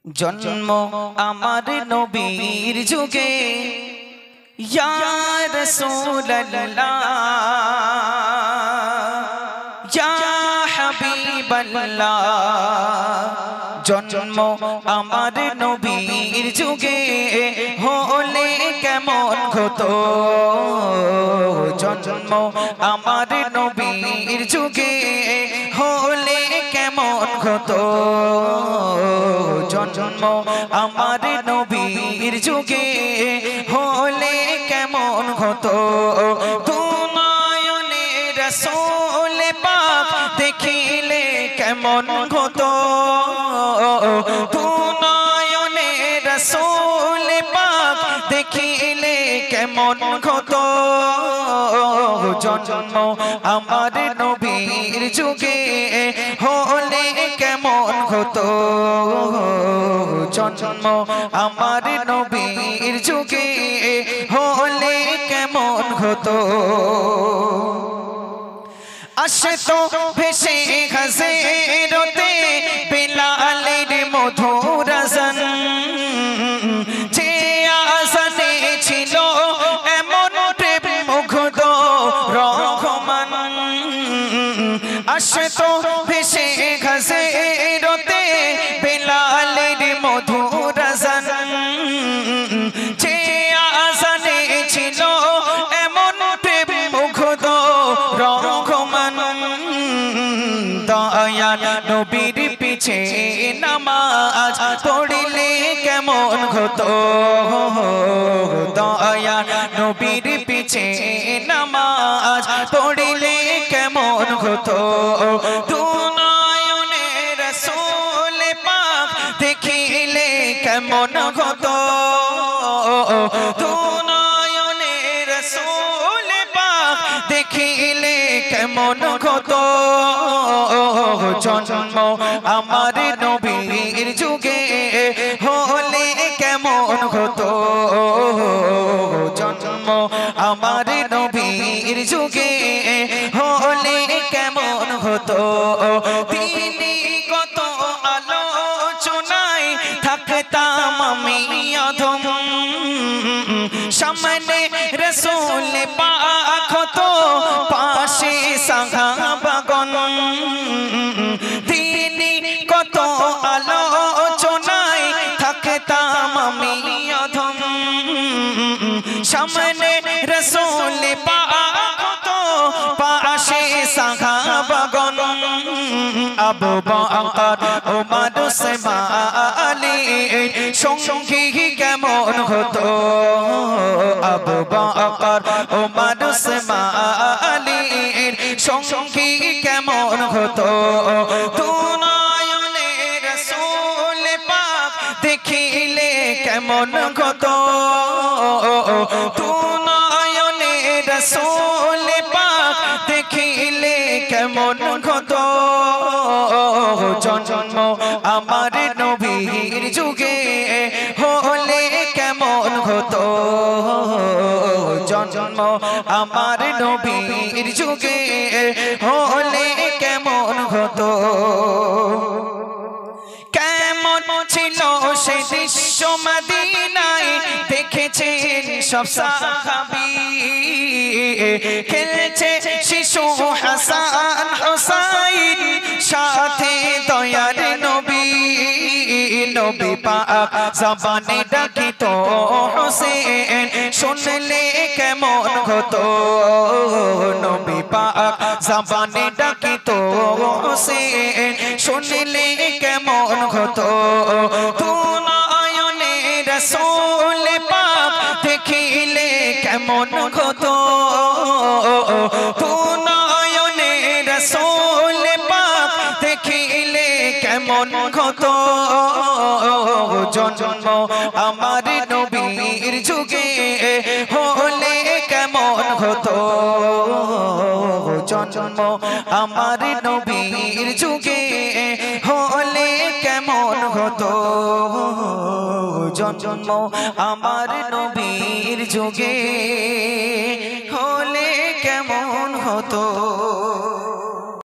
जन्म आमार नबीर जुगे या रसूल अल्लाह या हबीब अल्लाह। जन्म आमार नबीर जुगे होले केमन हतो, जन्म आमार नबीर जुगे होले केमन हतो, जन्म आमार नबीर जुगे होले केमन हतो। तू नयने रसूल पाक देखिले केमन हतो, तू नयने रसूल पाक देखिले केमन हतो। जन्म आमार नबीर जुगे होले केमन हतो, जन्म आमार नबीर जुगे होले केमन हतो। आशतो भेसे हज़रते बिलालेर मधुर आज़ान, जे आज़ाने छिलो एमन प्रेम मुग्ध रहमान। आशतो भेसे हज़रते बिलालेर मधुर आज़ान, जे आज़ाने छिलो एमन प्रेम मुग्ध रहमान। दयाल नबीर पीछे नामाज पढ़िले केमन हतो, दयाल नबीर पीछे नामाज पढ़िले केमन हतो। तू नयने रसूल पाक देखिले केमन हतो, तू नयने रसूल पाक देखिले केमन हतो। जन्म आमार नबीर जुगे होले केमन हतो, जन्म आमार नबीर जुगे होले केमन हतो। तिनि कत आलोचनाय थाकताम आमि अधम, सामने रसूल पाक हतो पाशे साहाबागण। तिनि कत आलोचनाय थाकताम आमि अधम, सामने रसूल पाक हतो पाशे साहाबागण। আবু বকর ওমর ওসমান আলী সঙ্গী কেমন হতো, আবু বকর ওমর ওসমান আলী সঙ্গী কেমন হতো। তু নয়নে রসূল পাক দেখিলে কেমন হতো, তু নয়নে রসূল পাক দেখিলে কেমন হতো। जन्म आमार नबीर जुगे होले केमन हतो, जन्म आमार नबीर जुगे होले केमन हतो। केमन छिलो से दृश्य मदीनाय देखेछेन सब साहाबी, खेलছে শিশু হাসান হুসাইন সাথে দয়ার নবী। নবী পাক জবানে ডাকিত হোসেন শুনলে কেমন হতো, নবী পাক জবানে ডাকিত হোসেন শুনলে কেমন হতো। তু নয়নে রসূল পাক দেখিলে কেমন হতো, তু নয়নে রসূল পাক দেখিলে কেমন হতো। জন্ম আমার নবীর যুগে হলে কেমন হতো, জন্ম আমার নবীর যুগে হলে কেমন হতো। জন্ম আমার নবীর যুগে হলে কেমন হতো।